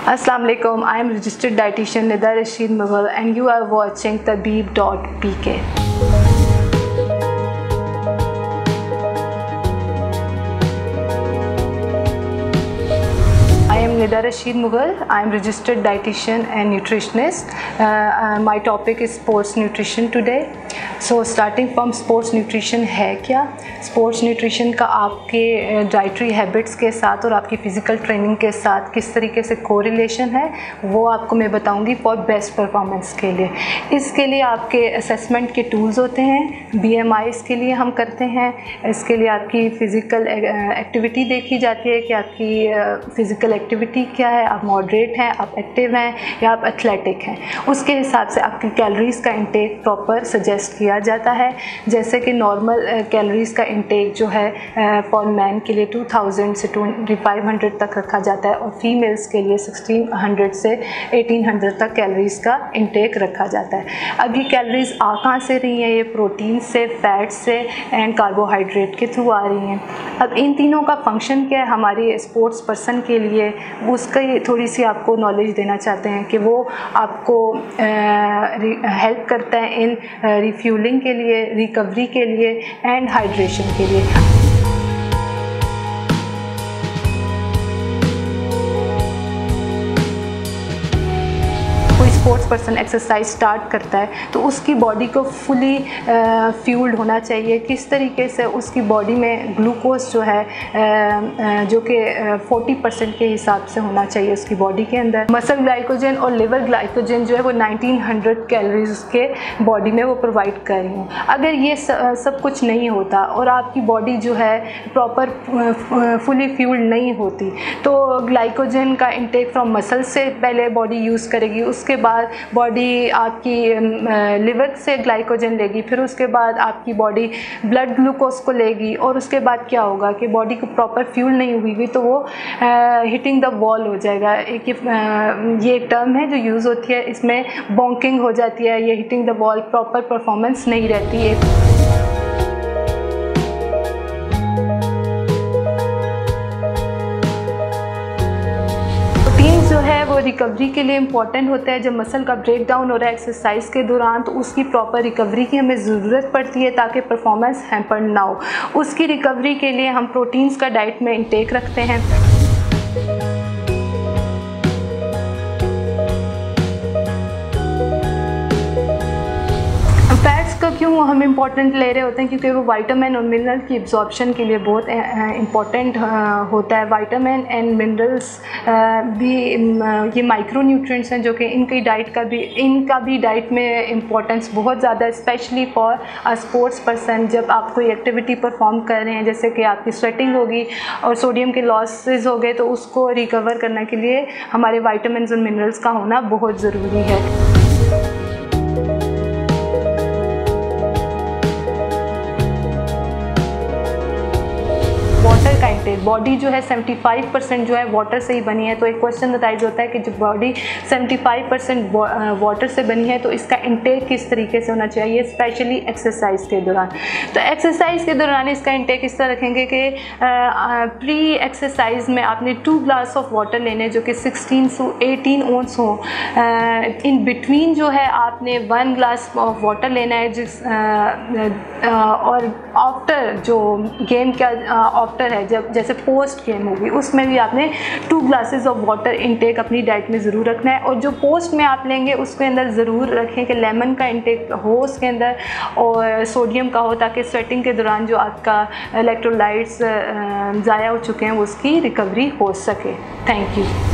Assalamu alaikum. I am registered dietitian Nida Rasheed Mughal and you are watching Tabib.pk. I am Nida Rasheed Mughal. I am registered dietitian and nutritionist. My topic is sports nutrition today. So starting from sports nutrition है क्या? Sports nutrition का आपके dietary habits के साथ और आपकी physical training के साथ किस तरीके से कोरिलेशन है वो आपको मैं बताऊंगी फॉर बेस्ट परफॉर्मेंस के लिए। इसके लिए आपके असेसमेंट के टूल्स होते हैं, BMIs के लिए हम करते हैं। इसके लिए आपकी फ़िज़िकल एक्टिविटी देखी जाती है कि आपकी फ़िज़िकल एक्टिविटी क्या है, आप मॉडरेट हैं, आप एक्टिव हैं या आप एथलेटिक हैं। उसके हिसाब से आपकी कैलोरीज़ का इंटेक प्रॉपर सजेस्ट किया जाता है। जैसे कि नॉर्मल कैलोरीज़ का इंटेक जो है फॉर मैन के लिए 2000 से 2500 तक रखा जाता है और फीमेल्स के लिए 1600 से 1800 तक कैलोरीज़ का इंटेक रखा जाता है। अब ये कैलोरीज़ कहाँ से रही हैं? ये प्रोटीन से, फैट से एंड कार्बोहाइड्रेट के थ्रू आ रही हैं। अब इन तीनों का फंक्शन क्या है हमारे स्पोर्ट्स पर्सन के लिए, उसका ये थोड़ी सी आपको नॉलेज देना चाहते हैं कि वो आपको हेल्प करता है इन रिफ्यूलिंग के लिए, रिकवरी के लिए एंड हाइड्रेशन के लिए। स्पोर्ट्स पर्सन एक्सरसाइज स्टार्ट करता है तो उसकी बॉडी को फुली फ्यूल्ड होना चाहिए। किस तरीके से उसकी बॉडी में ग्लूकोज जो है जो कि 40% के हिसाब से होना चाहिए उसकी बॉडी के अंदर। मसल ग्लाइकोजन और लिवर ग्लाइकोजन जो है वो 1900 कैलोरीज के बॉडी में वो प्रोवाइड कर रही हैं। अगर ये सब कुछ नहीं होता और आपकी बॉडी जो है प्रॉपर फुली फ्यूल्ड नहीं होती तो ग्लाइकोजन का इंटेक फ्रॉम मसल से पहले बॉडी यूज़ करेगी, उसके बाद बॉडी आपकी लिवर से ग्लाइकोजन लेगी, फिर उसके बाद आपकी बॉडी ब्लड ग्लूकोज को लेगी और उसके बाद क्या होगा कि बॉडी को प्रॉपर फ्यूल नहीं हुई तो वो हिटिंग द वॉल हो जाएगा। ये एक टर्म है जो यूज़ होती है, इसमें बॉन्किंग हो जाती है, ये hitting the wall, proper performance नहीं रहती है। जो है वो रिकवरी के लिए इम्पॉर्टेंट होता है। जब मसल का ब्रेक डाउन हो रहा है एक्सरसाइज के दौरान तो उसकी प्रॉपर रिकवरी की हमें ज़रूरत पड़ती है ताकि परफॉर्मेंस हैम्पर ना हो। उसकी रिकवरी के लिए हम प्रोटीन्स का डाइट में इंटेक रखते हैं। क्यों हम इम्पॉर्टेंट ले रहे होते हैं? क्योंकि वो विटामिन और मिनरल की एब्जॉर्प्शन के लिए बहुत इम्पॉर्टेंट होता है। विटामिन एंड मिनरल्स भी ये माइक्रो न्यूट्रिएंट्स हैं जो कि इनका भी डाइट में इम्पोर्टेंस बहुत ज़्यादा है, specially for a sports person. जब आप कोई एक्टिविटी परफॉर्म कर रहे हैं जैसे कि आपकी स्वेटिंग होगी और सोडियम के लॉसेस हो गए तो उसको रिकवर करने के लिए हमारे विटामिन और मिनरल्स का होना बहुत ज़रूरी है। वाटर का इंटेक, बॉडी जो है 75% जो है वाटर से ही बनी है। तो एक क्वेश्चन राइज होता है कि जब बॉडी 75% वाटर से बनी है तो इसका इंटेक किस तरीके से होना चाहिए, स्पेशली एक्सरसाइज के दौरान। तो एक्सरसाइज के दौरान इसका इंटेक इस तरह रखेंगे कि प्री एक्सरसाइज में आपने 2 ग्लास ऑफ वाटर लेने जो कि 16 से 18 ओंस हो। इन बिटवीन जो है आपने 1 ग्लास ऑफ वाटर लेना है और आफ्टर जो गेम का आफ्टर है, जब जैसे पोस्ट गेम होगी उसमें भी आपने 2 ग्लासेस ऑफ वाटर इंटेक अपनी डाइट में ज़रूर रखना है। और जो पोस्ट में आप लेंगे उसके अंदर ज़रूर रखें कि लेमन का इंटेक हो उसके अंदर और सोडियम का हो ताकि स्वेटिंग के दौरान जो आपका इलेक्ट्रोलाइट्स ज़ाया हो चुके हैं उसकी रिकवरी हो सके। Thank you.